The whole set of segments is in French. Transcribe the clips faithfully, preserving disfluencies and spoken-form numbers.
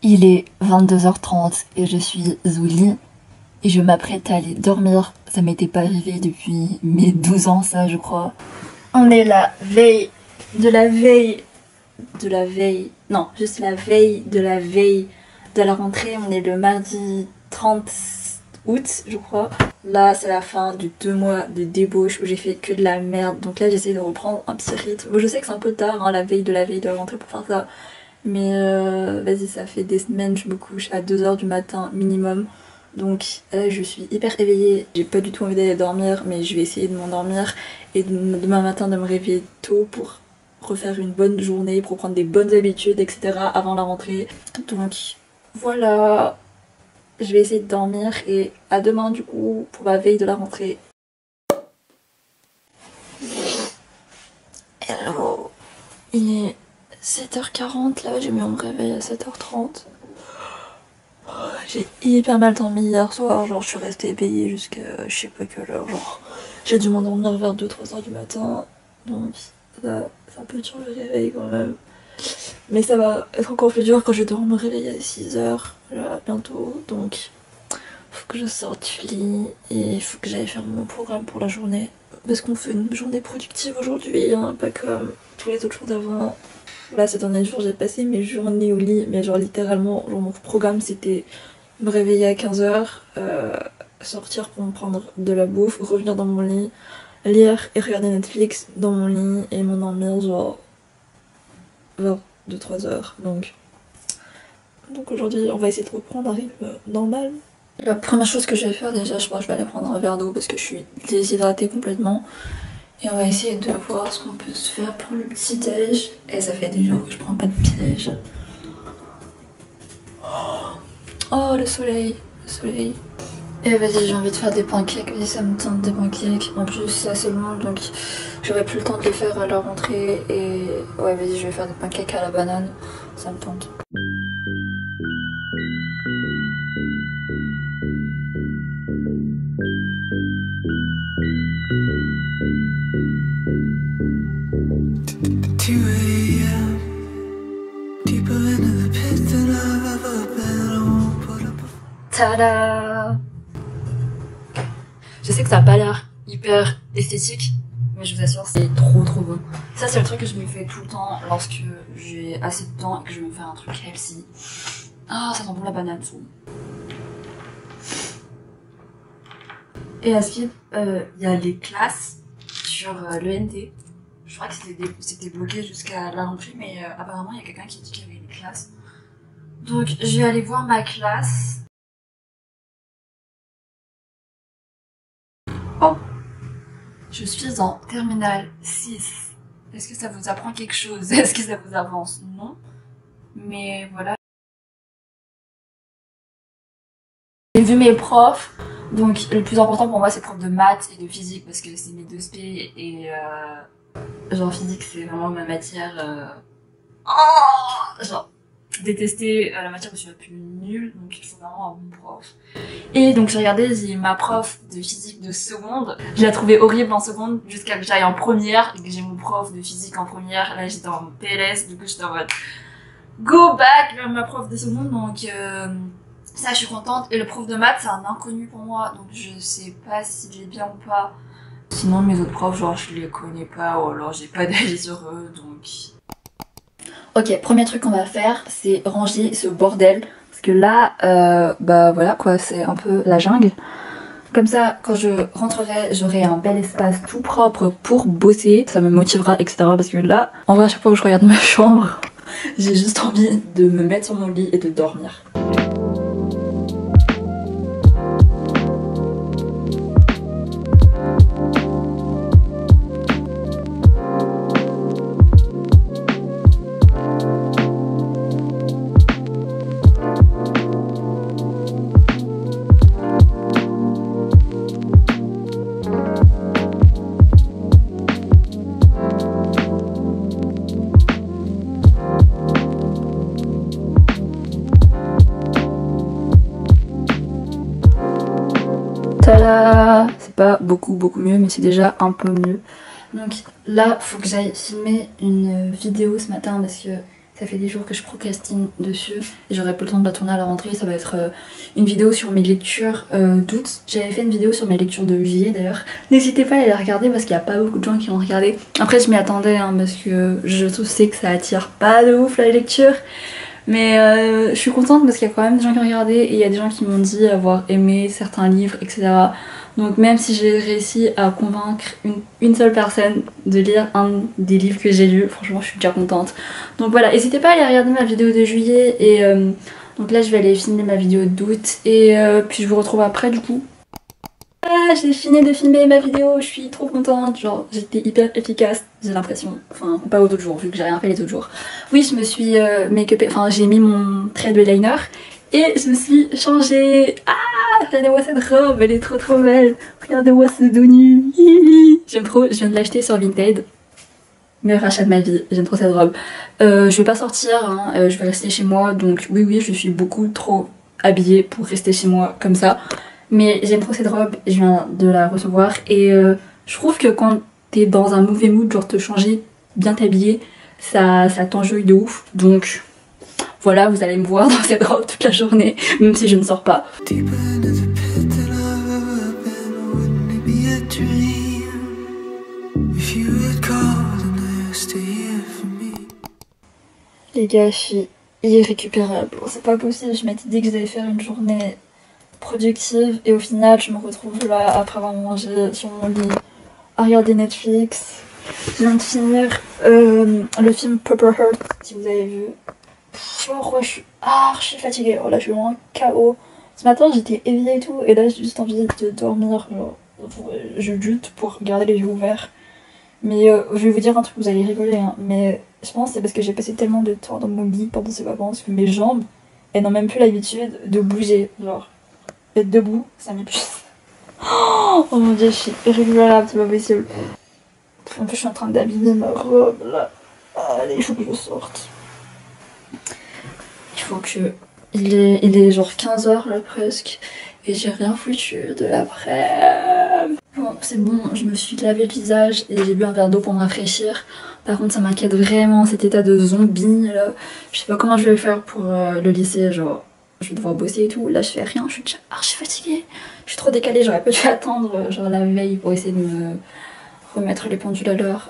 Il est vingt-deux heures trente et je suis au lit et je m'apprête à aller dormir. Ça m'était pas arrivé depuis mes douze ans, ça je crois. On est la veille de la veille de la veille, non, juste la veille de la veille de la rentrée. On est le mardi trente août, je crois. Là, c'est la fin de deux mois de débauche où j'ai fait que de la merde. Donc là, j'essaie de reprendre un petit rythme. Bon, je sais que c'est un peu tard, hein, la veille de la veille de la rentrée pour faire ça. Mais euh, vas-y, ça fait des semaines, je me couche à deux heures du matin minimum. Donc là, je suis hyper éveillée. J'ai pas du tout envie d'aller dormir, mais je vais essayer de m'endormir. Et de, demain matin, de me réveiller tôt pour refaire une bonne journée, pour prendre des bonnes habitudes, et cetera avant la rentrée. Donc voilà. Je vais essayer de dormir et à demain du coup pour la veille de la rentrée. Hello. Il est sept heures quarante là, j'ai mis mon réveil à sept heures trente. J'ai hyper mal dormi hier soir, genre je suis restée éveillée jusqu'à je sais pas quelle heure, genre j'ai dû m'endormir vers deux trois heures du matin. Donc ça, c'est un peu dur le réveil quand même. Mais ça va être encore plus dur quand je dois me réveiller à six heures, là, bientôt. Donc, faut que je sorte du lit et il faut que j'aille faire mon programme pour la journée. Parce qu'on fait une journée productive aujourd'hui, hein, pas comme tous les autres jours d'avant. Là, ces derniers jours, j'ai passé mes journées au lit, mais genre littéralement, genre, mon programme c'était me réveiller à quinze heures, euh, sortir pour me prendre de la bouffe, revenir dans mon lit, lire et regarder Netflix dans mon lit et m'endormir genre vers deux trois heures. Donc, donc aujourd'hui, on va essayer de reprendre un rythme normal. La première chose que je vais faire, déjà, je pense que je vais aller prendre un verre d'eau parce que je suis déshydratée complètement. Et on va essayer de voir ce qu'on peut se faire pour le petit déj. Et ça fait des jours que je prends pas de petit déj. Oh, le soleil, le soleil. Et vas-y, j'ai envie de faire des pancakes, vas-y, ça me tente des pancakes. En plus, c'est assez long, donc j'aurai plus le temps de les faire à la rentrée. Et ouais, vas-y, je vais faire des pancakes à la banane, ça me tente. Tada! Je sais que ça a pas l'air hyper esthétique, mais je vous assure c'est trop trop bon. Ça c'est le truc que je me fais tout le temps lorsque j'ai assez de temps et que je veux me faire un truc healthy. Ah, ça sent bon la banane, c'est bon. Et à Skip, il euh, y a les classes sur euh, l'E N T. Je crois que c'était bloqué jusqu'à la rentrée, mais euh, apparemment il y a quelqu'un qui a dit qu'il y avait des classes. Donc je vais aller voir ma classe. Oh, je suis en terminale six. Est-ce que ça vous apprend quelque chose? Est-ce que ça vous avance? Non. Mais voilà. J'ai vu mes profs. Donc le plus important pour moi c'est prof de maths et de physique parce que c'est mes deux spé et euh, genre physique c'est vraiment ma matière. Euh... Oh, genre détester la matière parce que je suis la plus nulle, donc il faut vraiment un bon prof. Et donc j'ai regardé, j'ai ma prof de physique de seconde, je la trouvais horrible en seconde jusqu'à que j'aille en première et que j'ai mon prof de physique en première. Là j'étais en P L S, du coup j'étais en mode go back vers ma prof de seconde, donc euh, ça je suis contente. Et le prof de maths c'est un inconnu pour moi, donc je sais pas s'il est bien ou pas. Sinon mes autres profs genre je les connais pas ou alors j'ai pas d'avis sur eux, donc... Ok, premier truc qu'on va faire, c'est ranger ce bordel. Parce que là, euh, bah voilà quoi, c'est un peu la jungle. Comme ça, quand je rentrerai, j'aurai un bel espace tout propre pour bosser. Ça me motivera, et cetera. Parce que là, en vrai, à chaque fois que je regarde ma chambre, j'ai juste envie de me mettre sur mon lit et de dormir. C'est pas beaucoup beaucoup mieux mais c'est déjà un peu mieux. Donc là faut que j'aille filmer une vidéo ce matin parce que Ça fait des jours que je procrastine dessus et j'aurai pas le temps de la tourner à la rentrée. Ça va être euh, une vidéo sur mes lectures euh, d'août. J'avais fait une vidéo sur mes lectures de juillet d'ailleurs. N'hésitez pas à aller la regarder parce qu'il n'y a pas beaucoup de gens qui ont regardé. Après je m'y attendais hein, parce que je sais que ça attire pas de ouf la lecture. Mais euh, je suis contente parce qu'il y a quand même des gens qui ont regardé et il y a des gens qui m'ont dit avoir aimé certains livres, et cetera. Donc même si j'ai réussi à convaincre une, une seule personne de lire un des livres que j'ai lus, franchement je suis déjà contente. Donc voilà, n'hésitez pas à aller regarder ma vidéo de juillet et euh, donc là je vais aller filmer ma vidéo d'août et euh, puis je vous retrouve après du coup. Ah, j'ai fini de filmer ma vidéo, je suis trop contente, genre j'étais hyper efficace, j'ai l'impression, enfin pas aux autres jours vu que j'ai rien fait les autres jours. Oui je me suis euh, make-upée, enfin j'ai mis mon trait de liner et je me suis changée. Ah, regardez-moi cette robe, elle est trop trop belle, regardez-moi ce dos nu, j'aime trop, je viens de l'acheter sur Vinted. Meilleur achat de ma vie, j'aime trop cette robe. Euh, je vais pas sortir, hein, euh, je vais rester chez moi donc oui oui je suis beaucoup trop habillée pour rester chez moi comme ça. Mais j'aime trop cette robe, je viens de la recevoir et euh, je trouve que quand t'es dans un mauvais mood, genre te changer, bien t'habiller, ça, ça t'enjaille de ouf. Donc voilà, vous allez me voir dans cette robe toute la journée, même si je ne sors pas. Les gars, je suis irrécupérable. C'est pas possible, je m'étais dit que j'allais faire une journée productive et au final je me retrouve là après avoir mangé sur mon lit à regarder Netflix. Je viens de finir euh, le film Purple Heart si vous avez vu. Genre ouais, je suis archi fatiguée, oh là je suis vraiment K O. Ce matin j'étais éveillée et tout et là j'ai juste envie de dormir, genre, je lutte pour garder les yeux ouverts. Mais euh, je vais vous dire un truc, vous allez rigoler hein, mais je pense que c'est parce que j'ai passé tellement de temps dans mon lit pendant ces vacances que mes jambes elles n'ont même plus l'habitude de bouger, genre. Être debout, ça m'épuise. Oh mon dieu, je suis irrécupérable, c'est pas possible. En plus, je suis en train d'habiller ma robe là. Allez, il faut que je sorte. Il faut que. Il est, il est genre quinze heures là presque. Et j'ai rien foutu de l'après. Bon, c'est bon, je me suis lavé le visage et j'ai bu un verre d'eau pour me rafraîchir. Par contre, ça m'inquiète vraiment cet état de zombie là. Je sais pas comment je vais faire pour euh, le lycée, genre. Je vais devoir bosser et tout, là je fais rien, je suis déjà archi fatiguée. Je suis trop décalée, j'aurais pas dû attendre genre la veille pour essayer de me remettre les pendules à l'heure.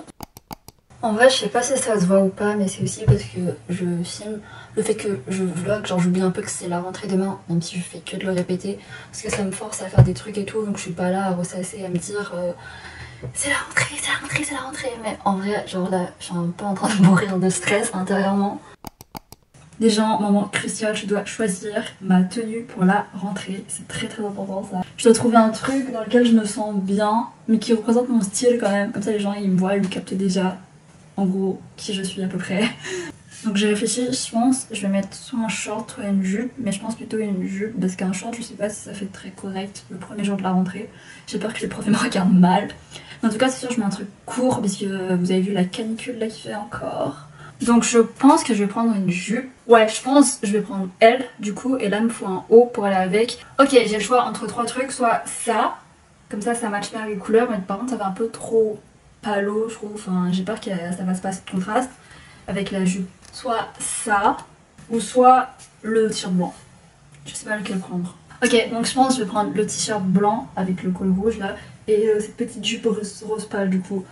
En vrai je sais pas si ça se voit ou pas, mais c'est aussi parce que je filme le fait que je vlog, genre j'oublie un peu que c'est la rentrée demain, même si je fais que de le répéter, parce que ça me force à faire des trucs et tout, donc je suis pas là à ressasser, à me dire euh, c'est la rentrée, c'est la rentrée, c'est la rentrée. Mais en vrai, genre là, je suis un peu en train de mourir de stress intérieurement. Déjà, moment crucial, je dois choisir ma tenue pour la rentrée. C'est très très important ça. Je dois trouver un truc dans lequel je me sens bien, mais qui représente mon style quand même. Comme ça les gens ils me voient, ils me captent déjà en gros qui je suis à peu près. Donc j'ai réfléchi, je pense je vais mettre soit un short soit une jupe, mais je pense plutôt une jupe parce qu'un short je sais pas si ça fait très correct le premier jour de la rentrée. J'ai peur que les profs me regardent mal. Mais en tout cas c'est sûr je mets un truc court parce que vous avez vu la canicule là qui fait encore. Donc je pense que je vais prendre une jupe. Ouais, je pense que je vais prendre elle du coup et là il me faut un haut pour aller avec. Ok, j'ai le choix entre trois trucs, soit ça, comme ça ça match bien les couleurs, mais par contre ça fait un peu trop palo je trouve, enfin j'ai peur que ça va se passer de contraste avec la jupe. Soit ça, ou soit le t-shirt blanc. Je sais pas lequel prendre. Ok, donc je pense que je vais prendre le t-shirt blanc avec le col rouge là et euh, cette petite jupe rose, rose pâle du coup.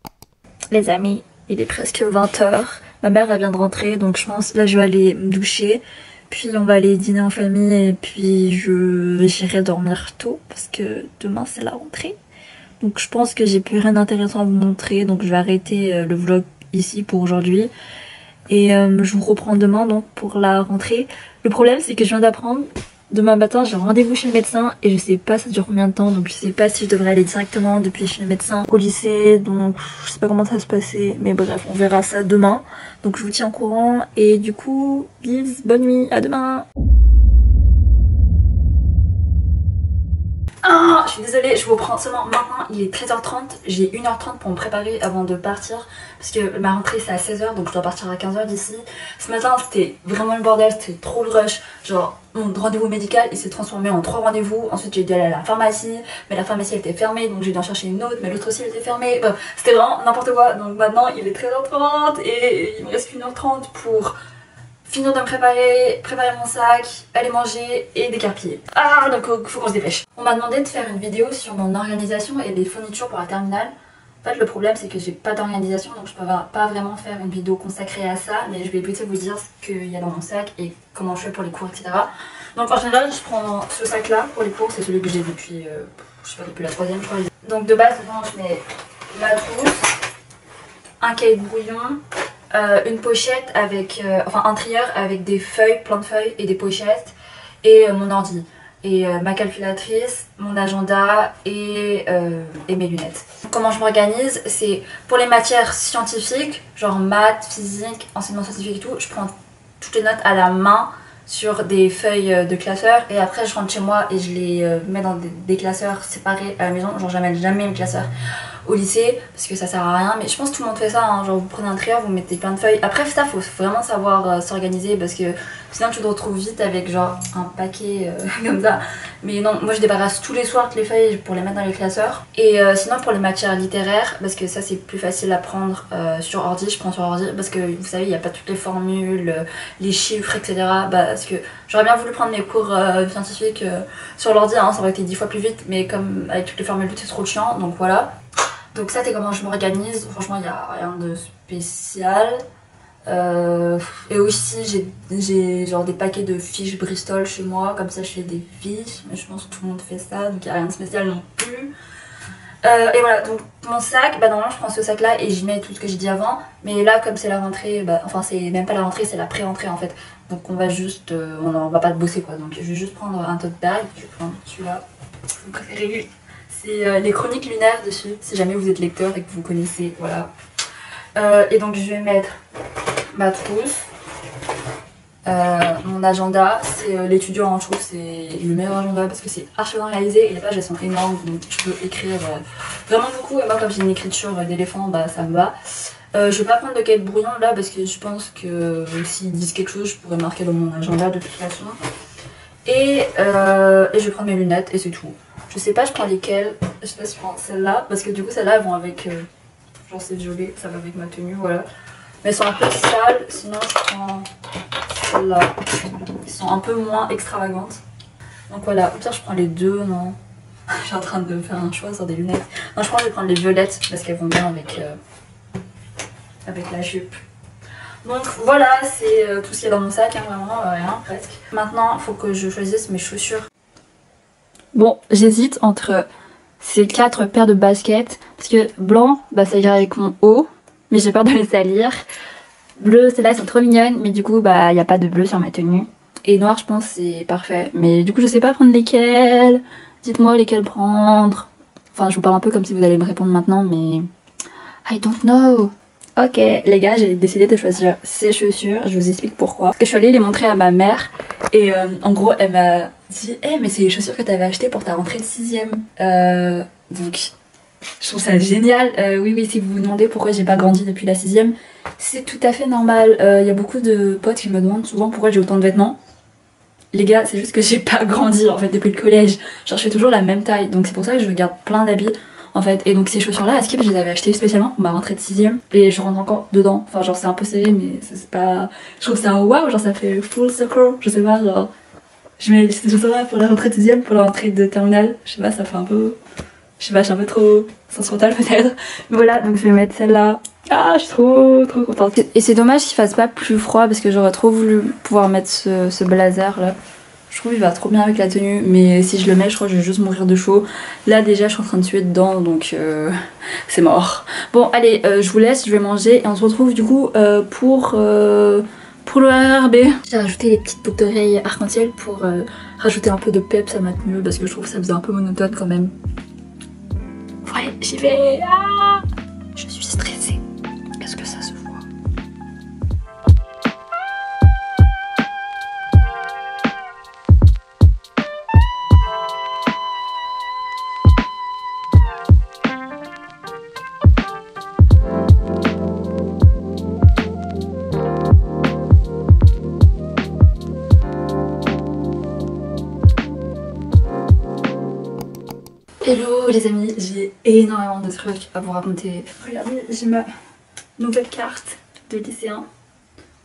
Les amis, il est presque vingt heures. Ma mère elle vient de rentrer donc je pense là je vais aller me doucher. Puis on va aller dîner en famille et puis je j'irai dormir tôt parce que demain c'est la rentrée. Donc je pense que j'ai plus rien d'intéressant à vous montrer donc je vais arrêter le vlog ici pour aujourd'hui. Et euh, je vous reprends demain donc pour la rentrée. Le problème c'est que je viens d'apprendre, demain matin j'ai rendez-vous chez le médecin et je sais pas ça dure combien de temps, donc je sais pas si je devrais aller directement depuis chez le médecin au lycée, donc je sais pas comment ça va se passer, mais bref on verra ça demain. Donc je vous tiens au courant et du coup, bisous, bonne nuit, à demain. Ah, je suis désolée, je vous prends seulement maintenant, il est treize heures trente, j'ai une heure trente pour me préparer avant de partir parce que ma rentrée c'est à seize heures donc je dois partir à quinze heures d'ici. Ce matin c'était vraiment le bordel, c'était trop le rush, genre mon rendez-vous médical il s'est transformé en trois rendez-vous, ensuite j'ai dû aller à la pharmacie, mais la pharmacie elle était fermée donc j'ai dû en chercher une autre, mais l'autre aussi elle était fermée, bon, c'était vraiment n'importe quoi. Donc maintenant il est treize heures trente et il me reste qu'une heure trente pour finir de me préparer, préparer mon sac, aller manger et décarpiller. Ah, donc faut qu'on se dépêche. On m'a demandé de faire une vidéo sur mon organisation et les fournitures pour la terminale. En fait, le problème c'est que j'ai pas d'organisation, donc je peux pas vraiment faire une vidéo consacrée à ça, mais je vais plutôt vous dire ce qu'il y a dans mon sac et comment je fais pour les cours, et cetera. Donc en général, je prends ce sac là pour les cours, c'est celui que j'ai depuis, euh, je sais pas, depuis la troisième, je crois. Donc de base, dedans, je mets ma trousse, un cahier de brouillon, euh, une pochette avec, euh, enfin un trieur avec des feuilles, plein de feuilles et des pochettes, et euh, mon ordi. Et euh, ma calculatrice, mon agenda et, euh, et mes lunettes. Comment je m'organise, c'est pour les matières scientifiques, genre maths, physique, enseignement scientifique et tout, je prends toutes les notes à la main sur des feuilles de classeurs et après je rentre chez moi et je les euh, mets dans des, des classeurs séparés à la maison. Genre j'amène jamais mes classeurs au lycée parce que ça sert à rien, mais je pense que tout le monde fait ça, hein. Genre vous prenez un trieur, vous mettez plein de feuilles. Après ça faut vraiment savoir euh, s'organiser parce que sinon tu te retrouves vite avec genre un paquet euh, comme ça. Mais non, moi je débarrasse tous les soirs toutes les feuilles pour les mettre dans les classeurs. Et euh, sinon pour les matières littéraires, parce que ça c'est plus facile à prendre euh, sur ordi, je prends sur ordi parce que vous savez il n'y a pas toutes les formules, euh, les chiffres, et cetera. Bah, parce que j'aurais bien voulu prendre mes cours euh, scientifiques euh, sur l'ordi, hein, ça aurait été dix fois plus vite, mais comme avec toutes les formules c'est trop chiant, donc voilà. Donc ça c'est comment je m'organise, franchement il n'y a rien de spécial. Euh, et aussi j'ai genre des paquets de fiches Bristol chez moi, comme ça je fais des fiches, mais je pense que tout le monde fait ça, donc il n'y a rien de spécial non plus. Euh, et voilà, donc mon sac, bah normalement je prends ce sac là et j'y mets tout ce que j'ai dit avant, mais là comme c'est la rentrée, bah, enfin c'est même pas la rentrée, c'est la pré-rentrée en fait, donc on va juste, euh, on, on va pas bosser quoi, donc je vais juste prendre un tote bag, je vais prendre celui-là, vous préférez lui. C'est euh, les chroniques lunaires dessus, si jamais vous êtes lecteur et que vous connaissez, voilà. Euh, et donc je vais mettre ma trousse, euh, mon agenda, c'est euh, l'étudiant, je trouve c'est le meilleur agenda parce que c'est archi bien réalisé et les pages elles sont énormes, donc je peux écrire euh, vraiment beaucoup et moi comme j'ai une écriture d'éléphant, bah ça me va. Euh, je vais pas prendre de cahier de brouillon là parce que je pense que euh, s'ils disent quelque chose je pourrais marquer dans mon agenda de toute façon. Et, euh, et je vais prendre mes lunettes et c'est tout. Je sais pas je prends lesquelles, je sais pas si je prends celles-là parce que du coup celles-là elles vont avec, euh, genre c'est violet, ça va avec ma tenue, voilà. Mais elles sont un peu sales, sinon je prends celles-là, qui sont un peu moins extravagantes. Donc voilà, au pire je prends les deux, non. Je suis en train de faire un choix sur des lunettes. Non je pense que je vais prendre les violettes parce qu'elles vont bien avec, euh, avec la jupe. Donc voilà, c'est euh, tout ce qu'il y a dans mon sac, hein, vraiment euh, rien presque. Maintenant il faut que je choisisse mes chaussures. Bon, j'hésite entre ces quatre paires de baskets, parce que blanc, bah ça ira avec mon haut, mais j'ai peur de les salir. Bleu, celles-là sont trop mignonnes, mais du coup bah il n'y a pas de bleu sur ma tenue. Et noir je pense c'est parfait, mais du coup je sais pas prendre lesquelles. Dites-moi lesquelles prendre. Enfin je vous parle un peu comme si vous allez me répondre maintenant, mais I don't know. Ok les gars, j'ai décidé de choisir ces chaussures, je vous explique pourquoi. Parce que je suis allée les montrer à ma mère et euh, en gros elle m'a dit hey, mais c'est les chaussures que t'avais achetées pour ta rentrée de sixième. Euh, donc je trouve ça génial. Euh, oui oui, si vous vous demandez pourquoi j'ai pas grandi depuis la sixième, c'est tout à fait normal. Il euh, y a beaucoup de potes qui me demandent souvent pourquoi j'ai autant de vêtements. Les gars, c'est juste que j'ai pas grandi en fait depuis le collège. Genre je fais toujours la même taille, donc c'est pour ça que je garde plein d'habits. En fait, et donc ces chaussures là à Skip je les avais achetées spécialement pour ma rentrée de sixième et je rentre encore dedans, enfin genre c'est un peu serré mais c'est pas, je trouve ça waouh, genre ça fait full circle, je sais pas, genre je mets ces chaussures là pour la rentrée de sixième, pour la rentrée de terminale, je sais pas, ça fait un peu, je sais pas, je suis un peu trop sentimentale peut-être, mais voilà, donc je vais mettre celle là. Ah, je suis trop trop contente. Et c'est dommage qu'il fasse pas plus froid parce que j'aurais trop voulu pouvoir mettre ce, ce blazer là. Je trouve qu'il va trop bien avec la tenue, mais si je le mets, je crois que je vais juste mourir de chaud. Là déjà, je suis en train de tuer dedans, donc euh, c'est mort. Bon, allez, euh, je vous laisse, je vais manger et on se retrouve du coup euh, pour, euh, pour le R R B. J'ai rajouté les petites boucles d'oreilles arc-en-ciel pour euh, rajouter un peu de peps à ma tenue parce que je trouve que ça faisait un peu monotone quand même. Ouais, j'y vais. Ah, je suis stressée. Est-ce que ça se voit? Hello les amis, j'ai énormément de trucs à vous raconter. Regardez, j'ai ma nouvelle carte de lycéen.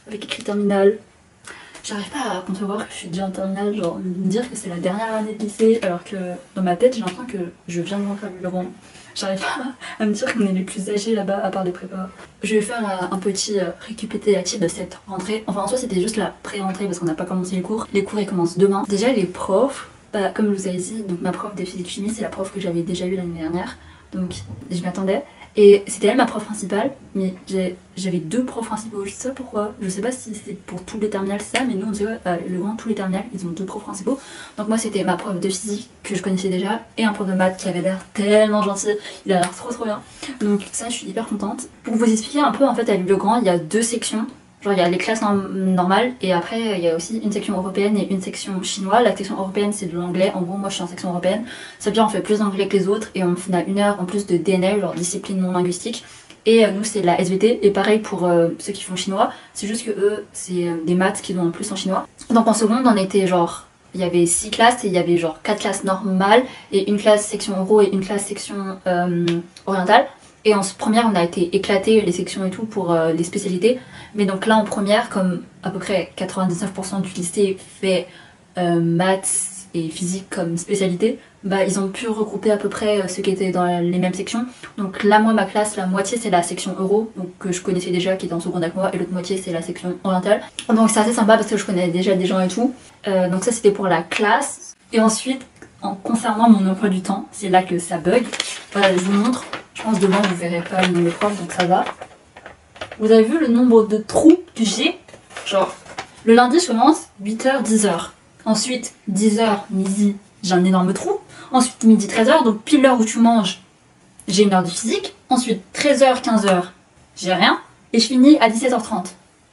avec écrit terminale. J'arrive pas à concevoir que je suis déjà en terminale, genre me dire que c'est la dernière année de lycée, alors que dans ma tête j'ai l'impression que je viens de rentrer à Villeurbanne. J'arrive pas à me dire qu'on est les plus âgés là-bas à part les prépas. Je vais faire un petit récapitulatif de cette rentrée. Enfin en soi c'était juste la pré-rentrée parce qu'on n'a pas commencé les cours. Les cours ils commencent demain. Déjà les profs, bah, comme je vous avais dit, donc ma prof de physique-chimie c'est la prof que j'avais déjà eue l'année dernière. Donc je m'attendais. Et c'était elle ma prof principale, mais j'avais deux profs principaux, je sais pas pourquoi, je sais pas si c'est pour tous les terminales ça, mais nous on disait ouais, euh, le grand tous les terminales ils ont deux profs principaux. Donc moi c'était ma prof de physique que je connaissais déjà et un prof de maths qui avait l'air tellement gentil, il a l'air trop trop bien. Donc ça je suis hyper contente. Pour vous expliquer un peu en fait à Villeurbanne il y a deux sections. Genre il y a les classes normales et après il y a aussi une section européenne et une section chinoise. La section européenne c'est de l'anglais, en gros moi je suis en section européenne. Ça veut dire on fait plus d'anglais que les autres et on a une heure en plus de D N L, genre discipline non linguistique. Et euh, nous c'est la S V T et pareil pour euh, ceux qui font chinois, c'est juste que eux c'est euh, des maths qui ont en plus en chinois. Donc en seconde on était genre, il y avait six classes et il y avait genre quatre classes normales et une classe section euro et une classe section euh, orientale. Et en première on a été éclaté les sections et tout pour euh, les spécialités. Mais donc là en première, comme à peu près quatre-vingt-dix-neuf pour cent du lycée fait euh, maths et physique comme spécialité, bah ils ont pu regrouper à peu près ceux qui étaient dans les mêmes sections. Donc là moi ma classe, la moitié c'est la section euro, donc que je connaissais déjà qui était en seconde avec moi, et l'autre moitié c'est la section orientale. Donc c'est assez sympa parce que je connais déjà des gens et tout. Euh, donc ça c'était pour la classe. Et ensuite, en concernant mon emploi du temps, c'est là que ça bug. Voilà, je vous montre. Je pense devant vous verrez pas le nom des profs donc ça va. Vous avez vu le nombre de trous que j'ai? Genre, le lundi je commence huit heures dix heures. Ensuite dix heures midi j'ai un énorme trou. Ensuite midi treize heures, donc pile l'heure où tu manges, j'ai une heure de physique. Ensuite treize heures quinze heures, j'ai rien. Et je finis à dix-sept heures trente.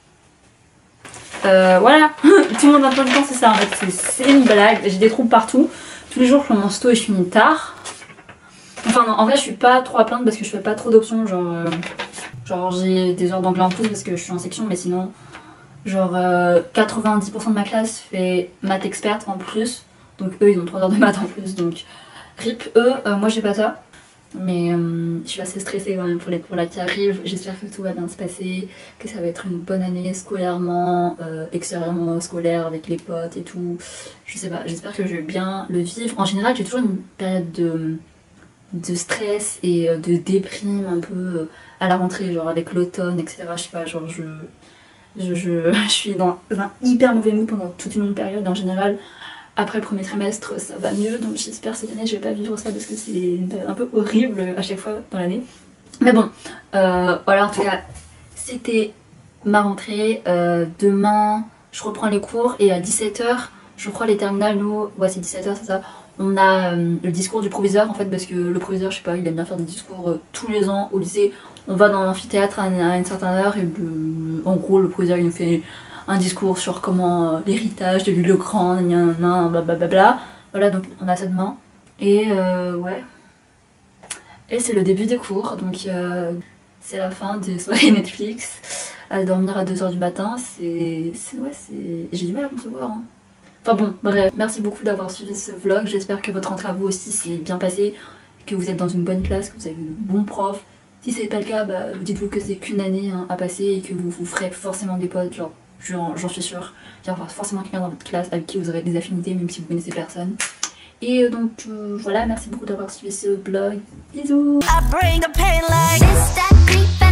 Euh, voilà, tout le monde emploi du temps c'est ça en fait, c'est une blague. J'ai des trous partout. Tous les jours je commence tôt et je finis tard. Enfin non, en vrai je suis pas trop à plaindre parce que je fais pas trop d'options, genre... Euh... Genre j'ai des heures d'anglais en plus parce que je suis en section, mais sinon genre euh, quatre-vingt-dix pour cent de ma classe fait maths experte en plus, donc eux ils ont trois heures de maths en plus, donc rip eux, euh, moi j'ai pas ça, mais euh, je suis assez stressée quand même pour les cours là qui arrivent. J'espère que tout va bien se passer, que ça va être une bonne année scolairement, euh, extérieurement scolaire avec les potes et tout, je sais pas, j'espère que je vais bien le vivre. En général j'ai toujours une période de... de stress et de déprime un peu à la rentrée, genre avec l'automne, et cetera. Je sais pas, genre je, je, je, je suis dans un hyper mauvais mood pendant toute une longue période. En général, après le premier trimestre, ça va mieux, donc j'espère cette année je vais pas vivre ça parce que c'est une période un peu horrible à chaque fois dans l'année. Mais bon, euh, voilà, en tout cas, c'était ma rentrée. Euh, demain, je reprends les cours et à dix-sept heures, je crois les terminales, nous, ouais c'est dix-sept heures, c'est ça. On a euh, le discours du proviseur en fait parce que le proviseur, je sais pas, il aime bien faire des discours euh, tous les ans au lycée. On va dans l'amphithéâtre à, à une certaine heure et le, en gros le proviseur il nous fait un discours sur comment euh, l'héritage de Louis le Grand, blablabla. Voilà, donc on a ça demain. Et euh, ouais. Et c'est le début des cours, donc euh, c'est la fin des soirées Netflix. À dormir à deux heures du matin, c'est... ouais, c'est... j'ai du mal à concevoir. Hein. Enfin bon, bref, merci beaucoup d'avoir suivi ce vlog, j'espère que votre rentrée à vous aussi s'est bien passé, que vous êtes dans une bonne classe, que vous avez de bons profs. Si c'est pas le cas, bah, dites-vous que c'est qu'une année hein, à passer et que vous vous ferez forcément des potes, genre j'en suis sûre. Il y aura forcément quelqu'un dans votre classe avec qui vous aurez des affinités même si vous connaissez personne. Et donc euh, voilà, merci beaucoup d'avoir suivi ce vlog, bisous.